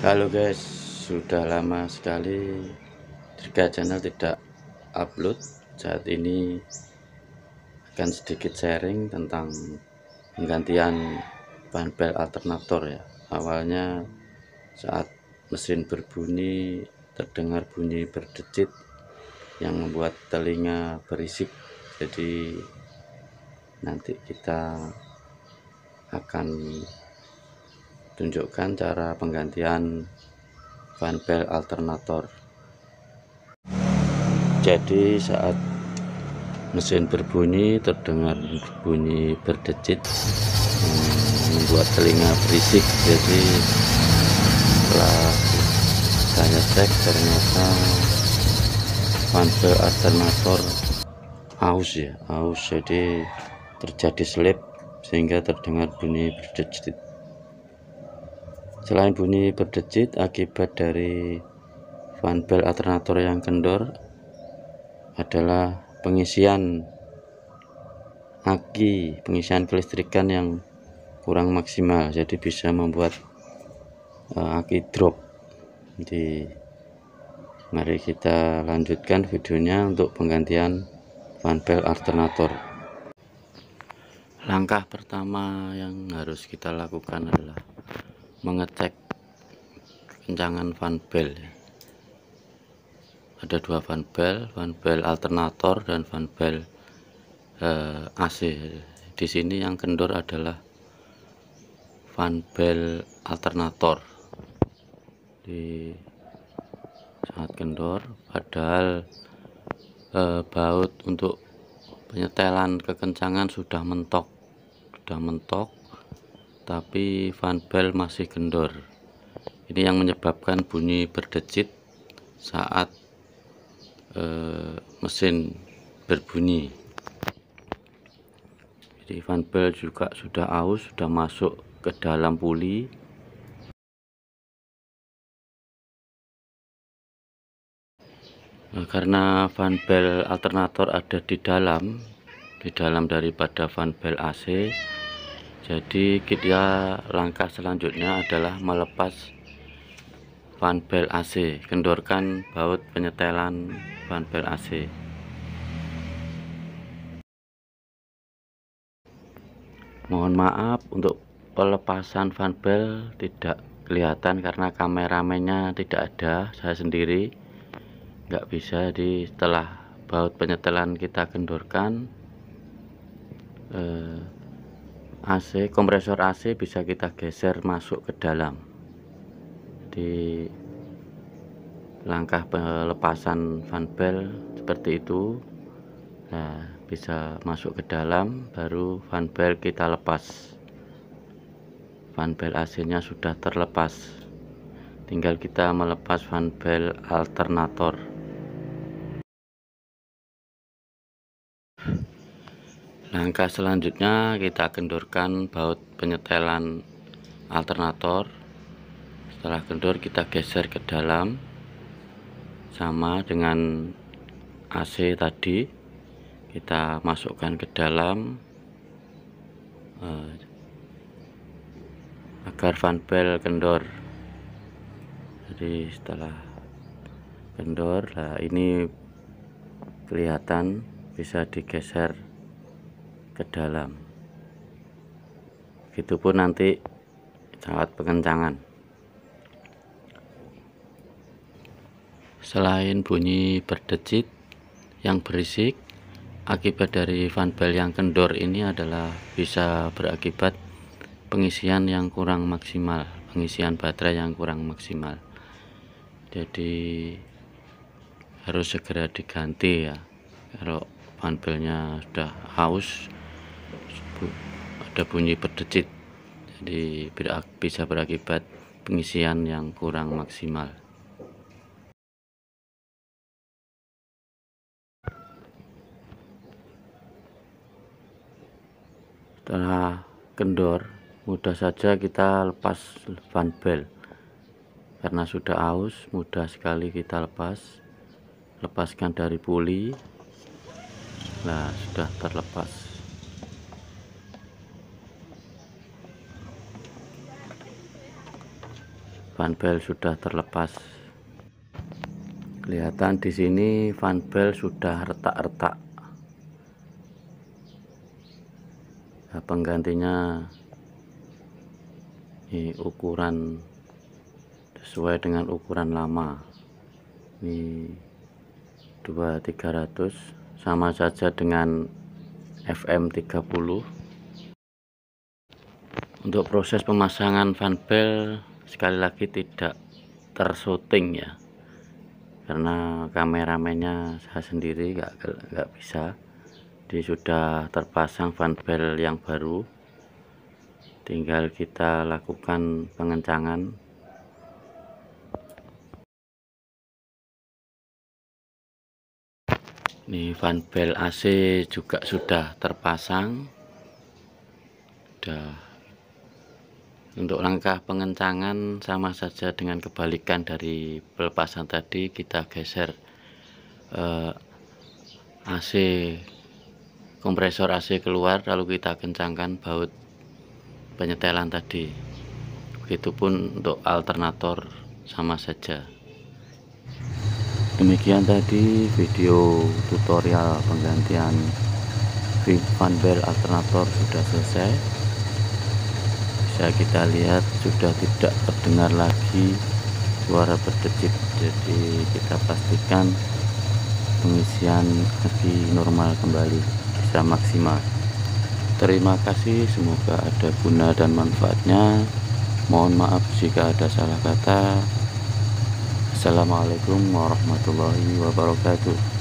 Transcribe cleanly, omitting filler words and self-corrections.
Halo guys, sudah lama sekali Dirga Channel tidak upload. Saat ini akan sedikit sharing tentang penggantian ban bel alternator ya. Awalnya saat mesin berbunyi terdengar bunyi berdecit yang membuat telinga berisik. Jadi nanti kita akan tunjukkan cara penggantian ban bel alternator. Jadi saat mesin berbunyi terdengar bunyi berdecit membuat telinga berisik. Jadi setelah saya cek ternyata ban bel alternator aus, jadi terjadi slip sehingga terdengar bunyi berdecit. Selain bunyi berdecit akibat dari ban bel alternator yang kendor adalah pengisian kelistrikan yang kurang maksimal, jadi bisa membuat aki drop. Jadi mari kita lanjutkan videonya untuk penggantian ban bel alternator. Langkah pertama yang harus kita lakukan adalah mengecek kekencangan van bel. Ada dua van bel alternator dan van bel AC. Di sini yang kendor adalah van bel alternator. Di saat kendor, padahal baut untuk penyetelan kekencangan sudah mentok, tapi van bel masih kendor. Ini yang menyebabkan bunyi berdecit saat mesin berbunyi. Jadi van bel juga sudah aus, sudah masuk ke dalam puli. Karena van bel alternator ada di dalam daripada van bel AC, jadi langkah selanjutnya adalah melepas van bel AC, kendorkan baut penyetelan van bel AC. Mohon maaf untuk pelepasan van bel tidak kelihatan karena kameramennya tidak ada, saya sendiri nggak bisa. Setelah baut penyetelan kita kendorkan, kompresor AC bisa kita geser masuk ke dalam. Di langkah pelepasan van bel seperti itu. Nah, bisa masuk ke dalam, baru van bel kita lepas. Van bel AC nya sudah terlepas, tinggal kita melepas van bel alternator. Langkah selanjutnya kita kendorkan baut penyetelan alternator. Setelah kendor kita geser ke dalam, sama dengan AC tadi, kita masukkan ke dalam agar van bel kendor. Jadi setelah kendor, nah ini kelihatan bisa digeser ke dalam. Begitupun nanti saat pengencangan. Selain bunyi berdecit yang berisik akibat dari van bel yang kendor ini adalah bisa berakibat pengisian yang kurang maksimal, pengisian baterai yang kurang maksimal. Jadi harus segera diganti ya. Kalau van belnya sudah aus, ada bunyi berdecit, jadi bisa berakibat pengisian yang kurang maksimal. Setelah kendor, mudah saja kita lepas van bel. Karena sudah aus, mudah sekali kita lepaskan dari puli. Nah, sudah terlepas. fan bel sudah terlepas. Kelihatan di sini fan bel sudah retak-retak. Nah, penggantinya ini ukuran sesuai dengan ukuran lama. Ini 2300, sama saja dengan FM30. Untuk proses pemasangan fan bel sekali lagi tidak tersyuting ya, karena kameramennya saya sendiri nggak bisa. Dia sudah terpasang fan bel yang baru, tinggal kita lakukan pengencangan. Ini fan bel AC juga sudah terpasang. Untuk langkah pengencangan sama saja dengan kebalikan dari pelepasan tadi. Kita geser AC, kompresor AC keluar, lalu kita kencangkan baut penyetelan tadi. Begitupun untuk alternator sama saja. Demikian tadi video tutorial penggantian fan bel alternator sudah selesai. Bisa kita lihat sudah tidak terdengar lagi suara berdecit, jadi kita pastikan pengisian lagi normal kembali, bisa maksimal. Terima kasih, semoga ada guna dan manfaatnya. Mohon maaf jika ada salah kata. Assalamualaikum warahmatullahi wabarakatuh.